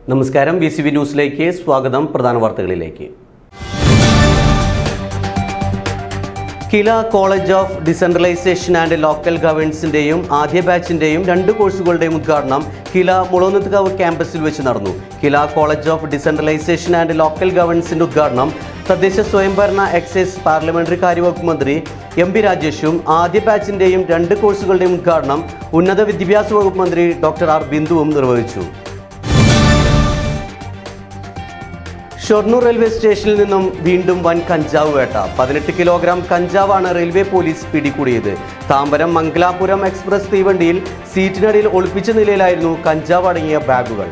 നമസ്കാരം VCV ന്യൂസിലേക്ക് സ്വാഗതം. പ്രധാന വാർത്തകളിലേക്ക്. KILA college of decentralisation and local ഗവേണൻസിന്റെയും ആദ്യ ബാച്ചിന്റെയും 2 കോഴ്സുകളുടെയും ഉദ്ഘാടനം കില മുളോന്നത്കാവ് ക്യാമ്പസിൽ വെച്ച് നടന്നു. KILA college of decentralisation and local ഗവേണൻസിന്റെ ഉദ്ഘാടനം തദ്ദേശ സ്വയംഭരണ എക്സൈസ് പാർലമെന്ററി കാര്യവകുപ്പ് മന്ത്രി MP രാജേഷും ആദ്യ ബാച്ചിന്റെയും 2 കോഴ്സുകളുടെയും ഉദ്ഘാടനം ഉന്നത വിദ്യാഭ്യാസ വകുപ്പ് മന്ത്രി ഡോക്ടർ R ബിന്ദുവും നിർവഹിച്ചു. ഷൊർണൂർ റെയിൽവേ സ്റ്റേഷനിൽ നിന്നും വീണ്ടും വൻ കഞ്ചാവ് വേട്ട. 18 കിലോഗ്രാം കഞ്ചാവാണ് റെയിൽവേ പോലീസ് പിടികൂടിയത്. താമ്പരം മംഗലാപുരം എക്സ്പ്രസ് തീവണ്ടിയിൽ സീറ്റിനടിയിൽ ഒളിപ്പിച്ച നിലയിലായിരുന്നു കഞ്ചാവ് അടങ്ങിയ ബാഗുകൾ.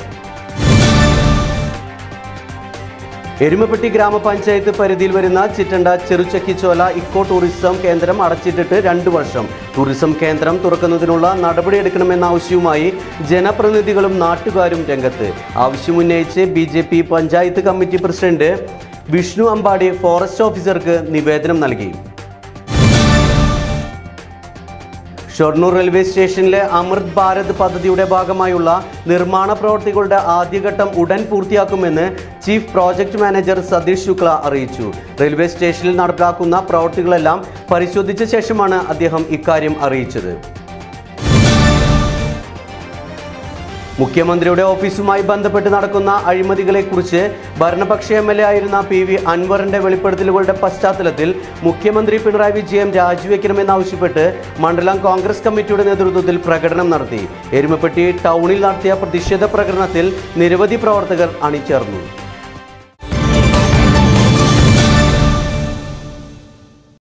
എരുമപ്പെട്ടി ഗ്രാമപഞ്ചായത്ത് പരിധിയിൽ വരുന്ന ചിറ്റണ്ട ചെറുചക്കിച്ചോല ഇക്കോ ടൂറിസം കേന്ദ്രം അടച്ചിട്ടിട്ട് 2 വർഷം. ടൂറിസം കേന്ദ്രം തുറക്കുന്നതിനുള്ള നടപടിയെടുക്കണമെന്ന ആവശ്യവുമായി ജനപ്രതിനിധികളും നാട്ടുകാരും രംഗത്ത്. ആവശ്യമുന്നയിച്ച് BJP panchayat committee president Vishnu Ambadi forest ഓഫീസർക്ക് നിവേദനം നൽകി. ഷൊർണൂർ റെയിൽവേ സ്റ്റേഷനിലെ അമൃത് ഭാരത് പദ്ധതിയുടെ ഭാഗമായുള്ള നിർമ്മാണ പ്രവൃത്തികളുടെ ആദ്യഘട്ടം ഉടൻ പൂർത്തിയാക്കുമെന്ന് chief project manager Satheesh Shukla അറിയിച്ചു. റെയിൽവേ സ്റ്റേഷനിൽ നടപ്പാക്കുന്ന പ്രവൃത്തികളെല്ലാം പരിശോധിച്ച ശേഷമാണ് അദ്ദേഹം ഇക്കാര്യം അറിയിച്ചത്. മുഖ്യമന്ത്രിയുടെ ഓഫീസുമായി ബന്ധപ്പെട്ട് നടക്കുന്ന അഴിമതികളെക്കുറിച്ച് ഭരണപക്ഷ MLA ആയിരുന്ന PV അൻവറിന്റെ വെളിപ്പെടുത്തലുകളുടെ പശ്ചാത്തലത്തിൽ മുഖ്യമന്ത്രി പിണറായി വിജയൻ രാജിവെക്കണമെന്നാവശ്യപ്പെട്ട് മണ്ഡലം കോൺഗ്രസ് കമ്മിറ്റിയുടെ നേതൃത്വത്തിൽ പ്രകടനം നടത്തി. എരുമപ്പെട്ടി ടൗണിൽ നടത്തിയ പ്രതിഷേധ പ്രകടനത്തിൽ നിരവധി പ്രവർത്തകർ അണിചേർന്നു.